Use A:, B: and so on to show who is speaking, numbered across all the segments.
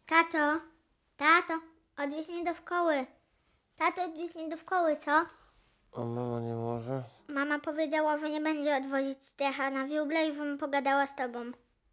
A: Tato, tato, odwieź mnie do szkoły. Tato, odwieź mnie do szkoły, co?
B: A mama nie może?
A: Mama powiedziała, że nie będzie odwozić Stecha na wióble i żebym pogadała z tobą.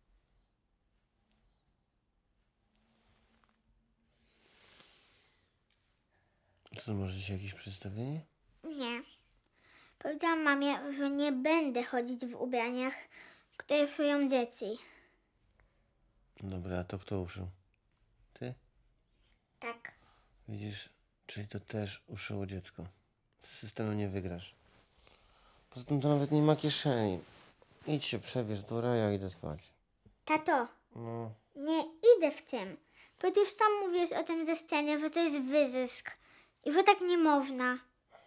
B: Co, masz dzisiaj jakieś przedstawienie?
A: Nie. Powiedziałam mamie, że nie będę chodzić w ubraniach, które szyją dzieci.
B: Dobra, a to kto uszył? Ty?
A: Tak.
B: Widzisz, czyli to też uszyło dziecko. Z systemem nie wygrasz. Poza tym to nawet nie ma kieszeni. Idź się przebierz do raja, idę spać.
A: Tato,
B: No,
A: nie idę w tym. Przecież sam mówiłeś o tym ze sceny, że to jest wyzysk. I że tak nie można.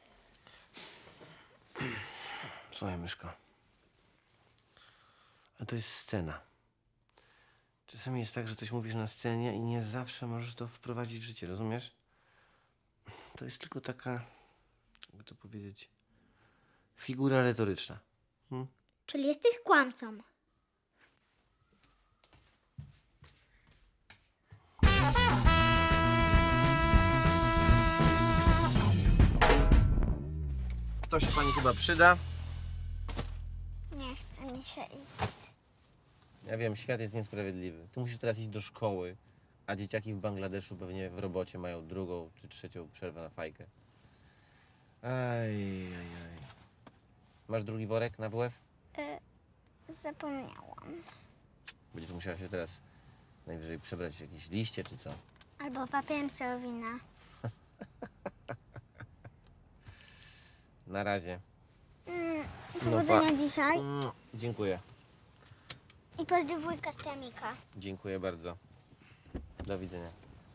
B: słuchaj, myszko. A to jest scena. Czasami jest tak, że coś mówisz na scenie i nie zawsze możesz to wprowadzić w życie, rozumiesz? To jest tylko taka, jakby to powiedzieć, figura retoryczna.
A: Czyli jesteś kłamcą.
B: To się pani chyba przyda.
A: Nie chce mi się iść.
B: Ja wiem, świat jest niesprawiedliwy. Ty musisz teraz iść do szkoły, a dzieciaki w Bangladeszu pewnie w robocie mają drugą czy trzecią przerwę na fajkę. Aj. Masz drugi worek na WF?
A: Zapomniałam.
B: Będziesz musiała się teraz najwyżej przebrać w jakieś liście czy co.
A: Albo papierem siłowina.
B: Na razie.
A: Powodzenia dzisiaj.
B: Dziękuję.
A: I pozdrów wujka z Temika.
B: Dziękuję bardzo. Do widzenia.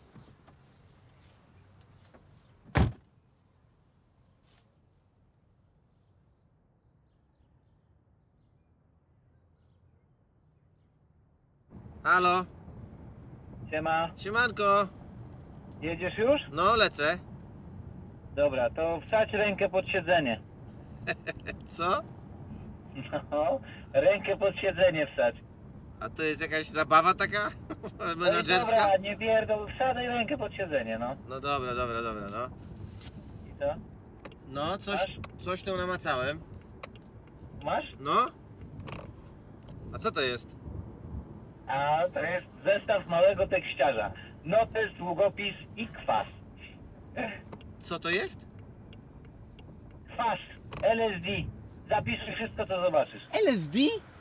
B: Halo?
C: Siema,
B: Siemanko!
C: jedziesz już?
B: No, lecę.
C: Dobra, to wsadź rękę pod siedzenie.
B: Co?
C: No, rękę pod siedzenie wsadź.
B: A to jest jakaś zabawa taka?
C: No i
B: Menadżerska?
C: dobra, nie pierdol, wsadzaj rękę pod siedzenie, no.
B: No dobra, no.
C: I co?
B: No, coś tu namacałem.
C: Masz?
B: No? A co to jest?
C: A to jest zestaw małego tekściarza. Notes, długopis i kwas.
B: Co to jest?
C: Kwas, LSD. Zapisuj wszystko, co zobaczysz.
B: LSD?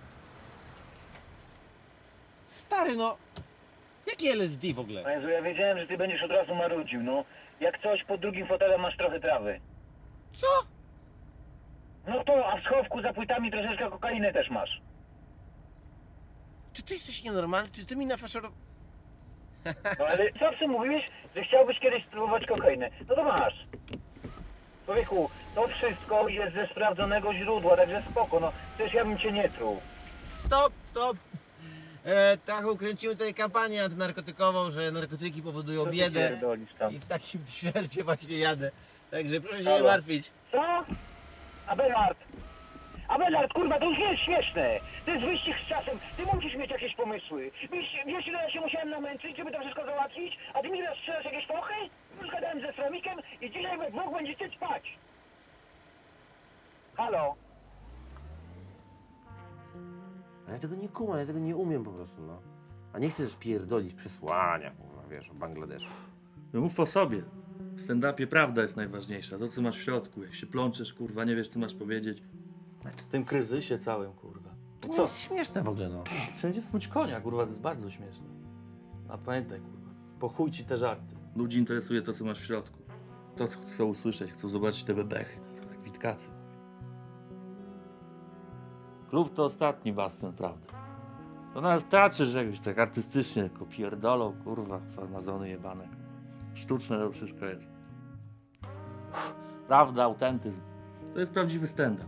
B: Stary, no. Jakie LSD w ogóle?
C: Jezu, ja wiedziałem, że ty będziesz od razu marudził, no. Jak coś, pod drugim fotelem masz trochę trawy.
B: Co?
C: No to, a w schowku za płytami troszeczkę kokainy też masz.
B: Czy ty jesteś nienormalny? Czy ty mi nafaszerowałeś?
C: No ale co ty mówiłeś, że chciałbyś kiedyś spróbować kokainy? No to masz. Człowieku, to wszystko jest ze sprawdzonego źródła, także spoko, no. Przecież ja bym cię nie truł.
B: Stop! Tachu, kręcimy tutaj kampanię antynarkotykową, że narkotyki powodują
C: Co ty
B: biedę.
C: pierdolisz tam?
B: I w takim t-shircie właśnie jadę. Także proszę się
C: Halo?
B: nie martwić.
C: Co? Abelard, kurwa, to już nie jest śmieszne. To jest wyścig z czasem. Ty musisz mieć jakieś pomysły. Wiesz, ile ja się musiałem namęczyć, żeby to wszystko załatwić? A ty mi teraz strzelasz jakieś fochy? Już gadałem ze Sromikiem i dzisiaj we dwóch będziecie spać. Halo?
B: Ale ja tego nie kumam, ja tego nie umiem po prostu, no. A nie chcesz pierdolić przesłania, kurwa, wiesz, o Bangladeszu.
D: No mów o sobie. W stand-upie prawda jest najważniejsza. To, co masz w środku. Jak się plączesz, kurwa, nie wiesz, co masz powiedzieć. W tym kryzysie całym, kurwa. No
B: To
D: co?
B: jest śmieszne w ogóle, no.
D: Wszędzie smuć konia, kurwa, to jest bardzo śmieszne. A pamiętaj, kurwa, po chuj ci te żarty. Ludzi interesuje to, co masz w środku. To, co chcą usłyszeć, chcą zobaczyć te bebechy, kurwa, jak Witkacy. Klub to ostatni basen, prawda? To nawet w teatrze, że jakoś tak artystycznie, tylko pierdolą, kurwa, farmazony jebane. Sztuczne to wszystko jest. Prawda, autentyzm. To jest prawdziwy stand-up.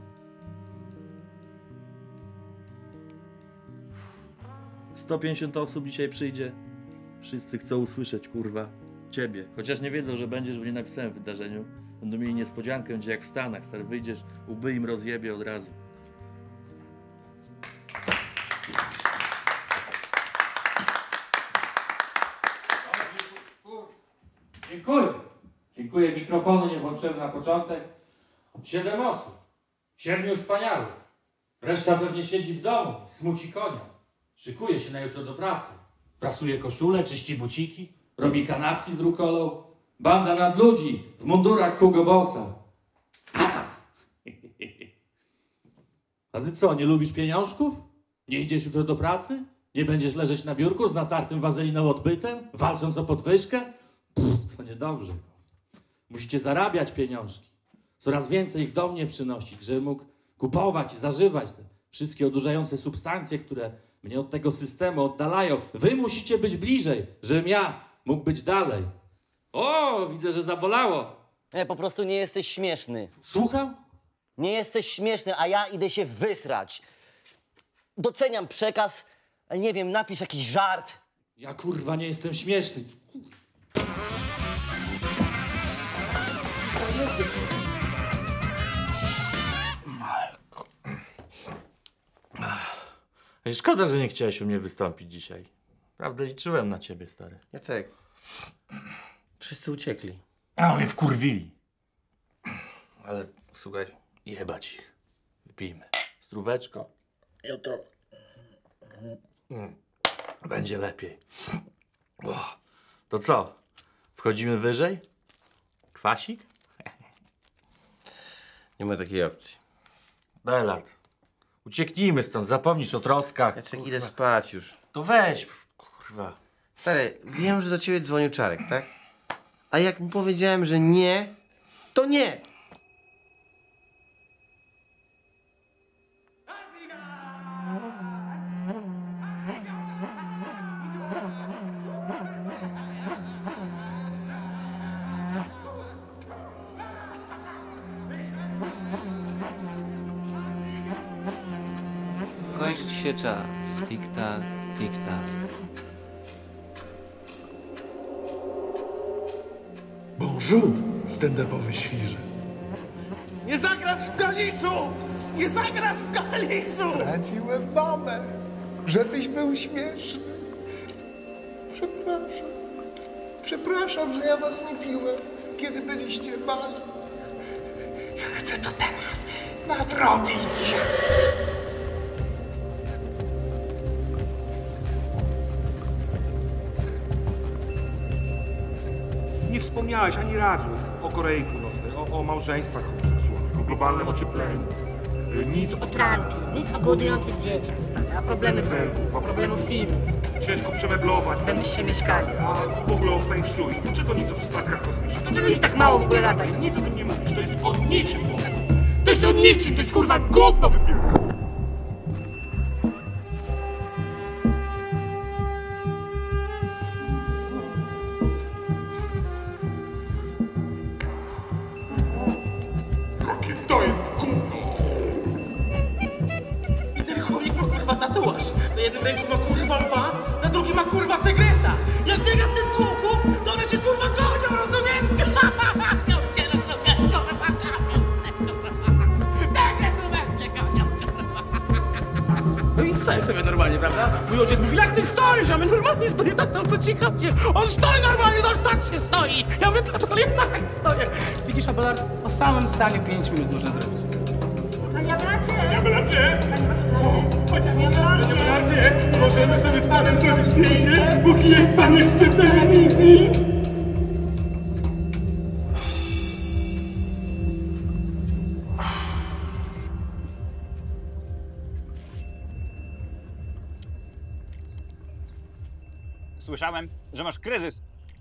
D: 150 osób dzisiaj przyjdzie. Wszyscy chcą usłyszeć, kurwa, ciebie. Chociaż nie wiedzą, że będziesz, bo nie napisałem w wydarzeniu. Będą mieli niespodziankę, będzie jak w Stanach, stary, wyjdziesz, łby im rozjebie od razu. Dziękuję. Dziękuję. Mikrofonu nie włączyłem na początek. 7 osób. 7 wspaniałych. Reszta pewnie siedzi w domu, smuci konia. Szykuje się na jutro do pracy. Prasuje koszule, czyści buciki, robi kanapki z rukolą. Banda nadludzi w mundurach Hugo Bossa. A ty co, nie lubisz pieniążków? Nie idziesz jutro do pracy? Nie będziesz leżeć na biurku z natartym wazeliną odbytem, walcząc o podwyżkę? To niedobrze. Musicie zarabiać pieniążki. Coraz więcej ich do mnie przynosić, żebym mógł kupować i zażywać te wszystkie odurzające substancje, które mnie od tego systemu oddalają. Wy musicie być bliżej, żebym ja mógł być dalej. O, widzę, że zabolało.
E: Nie, po prostu nie jesteś śmieszny.
D: Słucham?
E: Nie jesteś śmieszny, a ja idę się wysrać. Doceniam przekaz, ale nie wiem, napisz jakiś żart.
D: Ja kurwa nie jestem śmieszny. Szkoda, że nie chciałeś u mnie wystąpić dzisiaj. Prawda, liczyłem na ciebie, stary.
B: Jacek, wszyscy uciekli.
D: A mnie wkurwili. Ale słuchaj, jebać ich. Wypijmy. Stróweczko. Jutro. Będzie lepiej. O, to co? Wchodzimy wyżej? Kwasik?
B: Nie ma takiej opcji.
D: Belard. Ucieknijmy stąd, zapomnisz o troskach.
B: Jacek, idę spać już.
D: To weź, kurwa.
B: Stary, wiem, że do ciebie dzwonił Czarek, tak? A jak mu powiedziałem, że nie, to nie!
F: Kończyć się czas. Tik-tak, tik-tak.
G: Bonjour, stand-upowy świrze.
H: Nie zagrasz w Kaliszu! Nie zagrasz w Kaliszu!
G: Straciłem mamę, żebyś był śmieszny. Przepraszam. Przepraszam, że ja was nie piłem, kiedy byliście mali. Ja chcę to teraz nadrobić.
I: Nie wspomniałeś ani razu o Korei Północnej, o małżeństwach homoseksualnych, o globalnym ociepleniu. Nic o
J: Trumpie, nic o głodujących dzieciach, stary, a problemy
I: Bęku,
J: problemów filmów,
I: ciężko przemeblować,
J: wymyśl się mieszkanie.
I: a w ogóle o feng shui. Dlaczego nic o statkach kosmicznych?
J: Dlaczego ich tak mało w ogóle lata?
I: Nic o tym nie mówisz, to jest o niczym w ogóle.
J: To jest o niczym, to jest kurwa gówno!
I: Jakie to jest gówno!
H: I ten chłopak ma kurwa tatuaż. Na jednym ręku ma kurwa lwa, na drugim ma kurwa tygrysa. Jak biega w tym kółku, to one się kurwa gonią, rozumiesz? Cię rozumiesz, kurwa, tygrys cię gonią, kurwa. No i stoi sobie normalnie, prawda? Mój ojciec mówi, jak ty stoisz? Ja mówię, normalnie stoję, tato, o co ci chodzi? On stoi normalnie, to aż tak się stoi. Ja mówię, tato, ale ja tak stoję. Widzisz, Abelard, o samym stanie 5 minut można zrobić.
J: Panie Abelardzie!
I: Panie Abelardzie! Panie Abelardzie! Możemy sobie z panem zrobić zdjęcie, póki jest pan jeszcze w telewizji?
C: Słyszałem, że masz kryzys.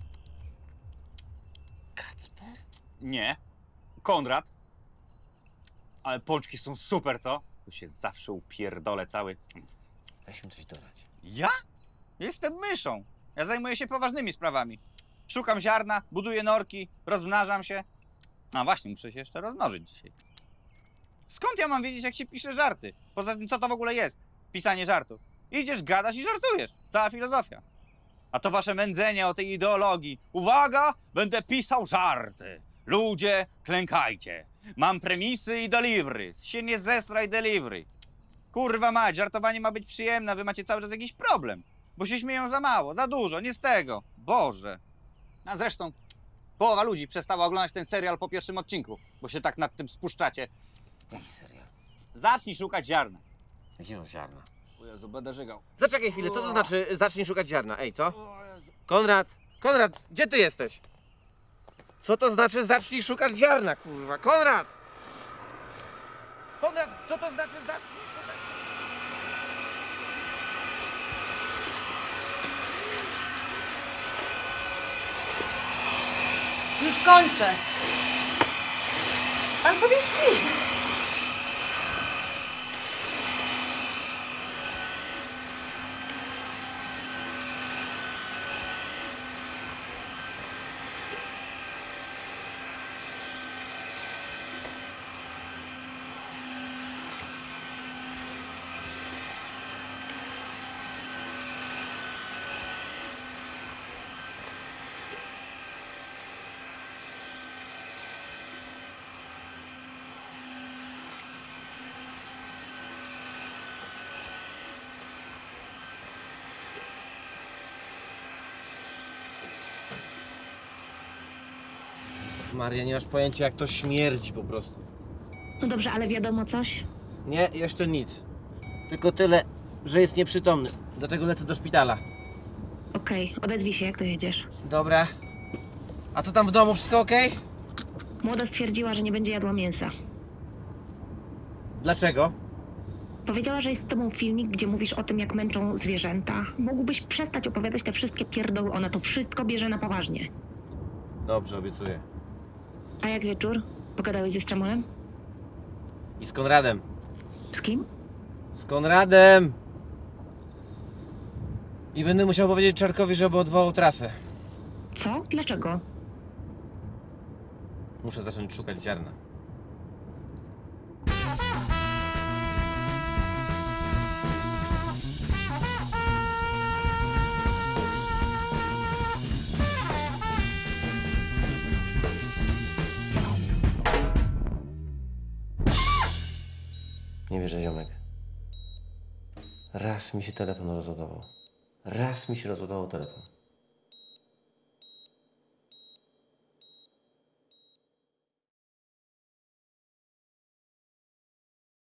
C: Kacper? Nie. Konrad. Ale pączki są super, co? Tu się zawsze upierdolę cały.
B: Weź mi coś dodać.
C: Ja? Jestem myszą. Ja zajmuję się poważnymi sprawami. Szukam ziarna, buduję norki, rozmnażam się. A właśnie, muszę się jeszcze rozmnożyć dzisiaj. Skąd ja mam wiedzieć, jak się pisze żarty? Poza tym, co to w ogóle jest? Pisanie żartów. Idziesz, gadasz i żartujesz. Cała filozofia. A to wasze mędzenie o tej ideologii. Uwaga, będę pisał żarty. Ludzie, klękajcie. Mam premisy i delivery. Się nie zestraj delivery. Kurwa mać, żartowanie ma być przyjemne, a wy macie cały czas jakiś problem. Bo się śmieją za mało, za dużo, nie z tego. Boże. A zresztą,
K: Połowa ludzi przestała oglądać ten serial po pierwszym odcinku, bo się tak nad tym spuszczacie.
B: Jaki serial?
K: Zacznij szukać ziarna.
B: Jakiego ziarna?
K: O Jezu, będę żygał.
B: Zaczekaj chwilę, co to znaczy zacznij szukać ziarna? Ej, co? Konrad! Konrad, gdzie ty jesteś? Co to znaczy zacznij szukać ziarna, kurwa? Konrad! Konrad, co to znaczy zacznij szukać?
J: Już kończę. Pan sobie śpi.
B: Maria, nie masz pojęcia, jak to śmierdzi po prostu.
L: No dobrze, ale wiadomo coś?
B: Nie, jeszcze nic. Tylko tyle, że jest nieprzytomny. Dlatego lecę do szpitala.
L: Okej, odezwij się, jak dojedziesz.
B: Dobra. A to tam w domu wszystko okej?
L: Młoda stwierdziła, że nie będzie jadła mięsa.
B: Dlaczego?
L: Powiedziała, że jest z tobą filmik, gdzie mówisz o tym, jak męczą zwierzęta. Mógłbyś przestać opowiadać te wszystkie pierdoły, ona to wszystko bierze na poważnie.
B: Dobrze, obiecuję.
L: A jak wieczór? Pogadałeś ze Stramolem?
B: I z Konradem.
L: Z kim?
B: Z Konradem! I będę musiał powiedzieć Czarkowi, żeby odwołał trasę.
L: Co? Dlaczego?
B: Muszę zacząć szukać ziarna. Nie wierzę, ziomek. Raz mi się telefon rozładował. Raz mi się rozładował telefon.